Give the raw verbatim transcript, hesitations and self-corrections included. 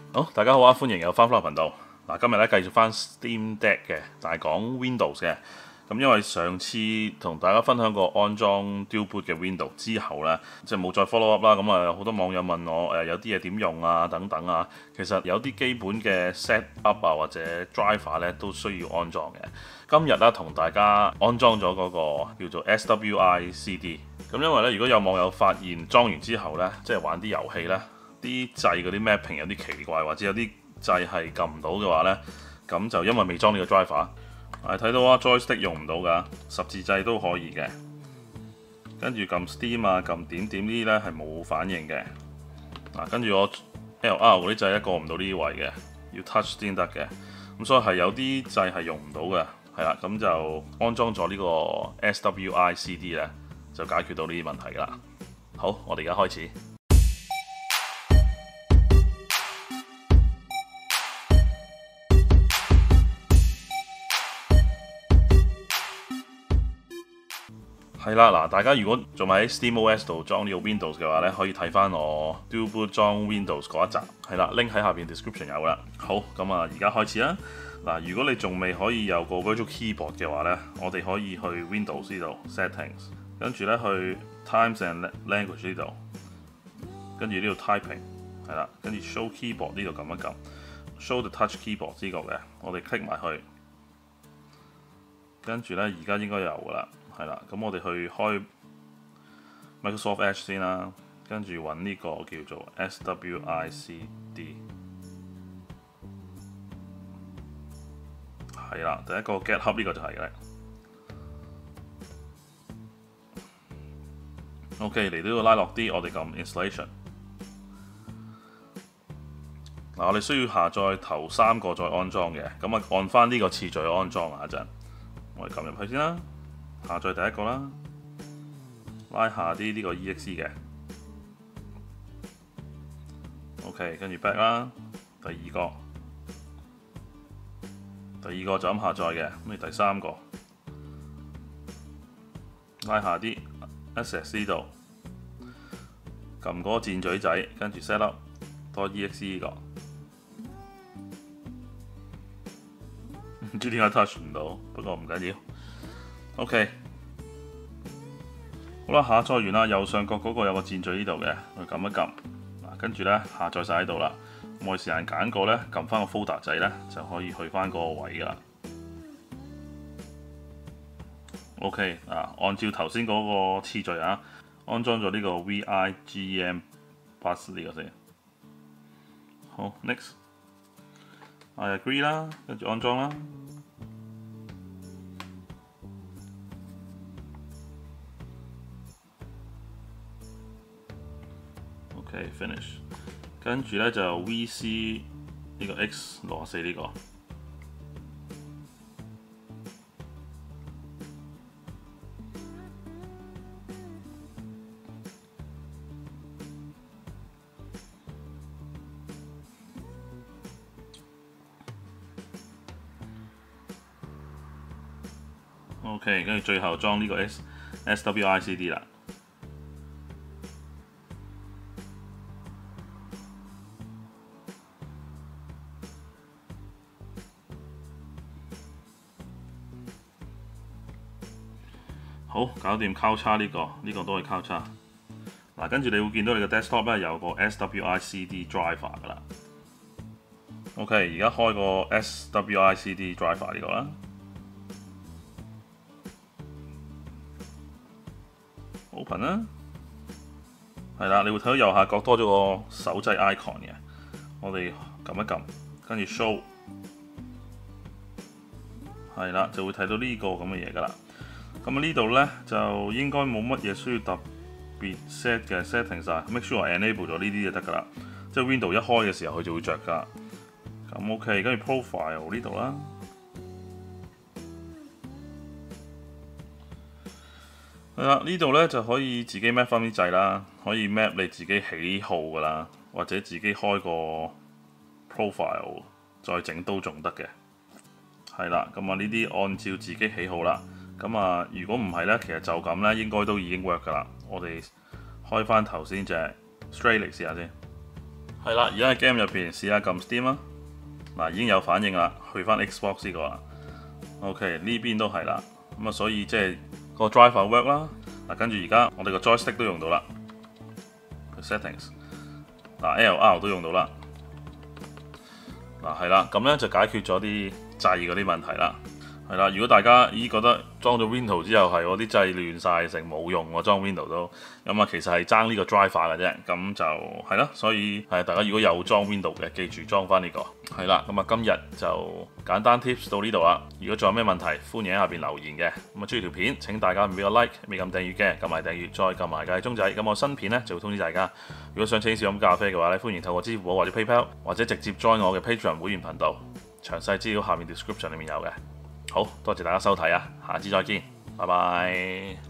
好，大家好啊，歡迎又翻返嚟頻道。嗱，今日咧繼續翻 Steam Deck 嘅，但係講 Windows 嘅。咁因為上次同大家分享過安裝 Dual Boot 嘅 Windows 之後咧，即係冇再 follow up 啦。咁啊，好多網友問我誒有啲嘢點用啊等等啊。其實有啲基本嘅 set up 啊或者 driver 咧都需要安裝嘅。今日咧同大家安裝咗嗰個叫做 S W I C D。咁因為咧，如果有網友發現裝完之後咧，即係玩啲遊戲咧，啲掣嗰啲 mapping 有啲奇怪，或者有啲掣係撳唔到嘅話呢，咁就因為未裝呢個 driver。係睇到啊 joystick 用唔到㗎，十字掣都可以嘅。跟住撳 Steam 啊、撳點點呢啲呢係冇反應嘅。嗱，跟住我 L R 嗰啲掣咧過唔到呢啲位嘅，要 touch 先得嘅。咁所以係有啲掣係用唔到嘅，係啦。咁就安裝咗呢個 S W I C D 呢，就解決到呢啲問題㗎啦。好，我哋而家開始。係啦，嗱，大家如果仲喺 SteamOS 度裝呢個 Windows 嘅話咧，可以睇翻我 Dual Boot 裝 Windows 嗰一集，係啦，link 喺下邊 description 有啦。好，咁啊，而家開始啦。嗱，如果你仲未可以有個 Virtual Keyboard 嘅話咧，我哋可以去 Windows 呢度 Settings， 跟住咧去 Times and Language 呢度，跟住呢度 Typing， 係啦，跟住 Show Keyboard 呢度撳一撳 ，Show the Touch Keyboard 呢個嘅，我哋 click 埋去，跟住咧而家應該有噶啦。係啦，咁我哋去開 Microsoft Edge 先啦，跟住揾呢個叫做 S W I C D， 係啦，第一個 GitHub 呢個就係嘅。OK， 嚟到要拉落啲，我哋撳 Installation。嗱，我哋需要下載頭三個再安裝嘅，咁啊按翻呢個次序安裝啊一陣，我哋撳入去先啦。下載第一個啦，拉下啲呢個 E X E 嘅 ，OK， 跟住 back 啦，第二個，第二個就咁下載嘅，咁第三個，拉下啲 Access 呢度，撳嗰個箭嘴仔，跟住 set up 多 E X E 呢個，唔知點解 touch 唔到，不過唔緊要。OK， 好啦，下載完啦，右上角嗰個有個箭嘴呢度嘅，我撳一撳，嗱，跟住咧下載晒喺度啦。我哋時間揀個咧，撳翻個 folder 掣咧，就可以去翻嗰個位噶啦。OK， 啊，按照頭先嗰個次序啊，安裝咗呢個 VIGM Bus 呢個先。好 ，next，I agree 啦，跟住安裝啦。OK finish， 跟住咧就 V C 呢個 X 六十四呢個。OK， 跟住最後裝呢個 S S W I C D 啦。好，搞掂交叉呢個，呢個都係交叉。嗱，跟住你會見到你嘅 desktop 咧有個 S W I C D driver 噶啦。OK， 而家開個 S W I C D driver 呢個啦。Open 啦，係啦，你會睇到右下角多咗個手掣 icon 嘅，我哋撳一撳，跟住 show， 係啦，就會睇到呢個咁嘅嘢噶啦。咁啊呢度咧就應該冇乜嘢需要特別 set 嘅 setting 晒 ，make sure enable 咗呢啲就得噶啦。即係 Windows 一開嘅時候佢就會着噶。咁 OK， 跟住 profile 呢度啦。係啦，呢度咧就可以自己 map 翻啲掣啦，可以 map 你自己喜好噶啦，或者自己開個 profile 再整都仲得嘅。係啦，咁啊呢啲按照自己喜好啦。咁啊，如果唔係咧，其實就咁咧，應該都已經 work 噶啦。我哋開翻頭先隻 Straight 嚟試下先。 係啦，而家喺 game 入邊試下撳 Steam 啊，嗱已經有反應啦，去翻 Xbox 呢個啦。OK 呢邊都係啦，咁啊所以即係個 driver work 啦。嗱跟住而家我哋個 joystick 都用到啦 ，settings 嗱 L R 都用到啦。嗱係啦，咁咧就解決咗啲掣嗰啲問題啦。係啦，如果大家咦覺得裝咗 Windows 之後係我啲掣亂晒，成冇用我裝 Windows 都咁啊，其實係爭呢個 driver 嘅啫。咁就係啦，所以係大家如果有裝 Windows 嘅，記住裝翻呢個。係啦，咁啊今日就簡單 tips 到呢度啦。如果仲有咩問題，歡迎喺下邊留言嘅。咁啊，中意條片請大家唔俾個 like， 未撳訂閱嘅撳埋訂閱，再撳埋個鐘仔。咁我新片咧就會通知大家。如果想請試飲咖啡嘅話咧，歡迎透過支付寶或者 PayPal 或者直接 join 我嘅 Patreon 會員頻道。詳細資料下面 description 裏面有嘅。好多謝大家收睇啊，下次再見，拜拜。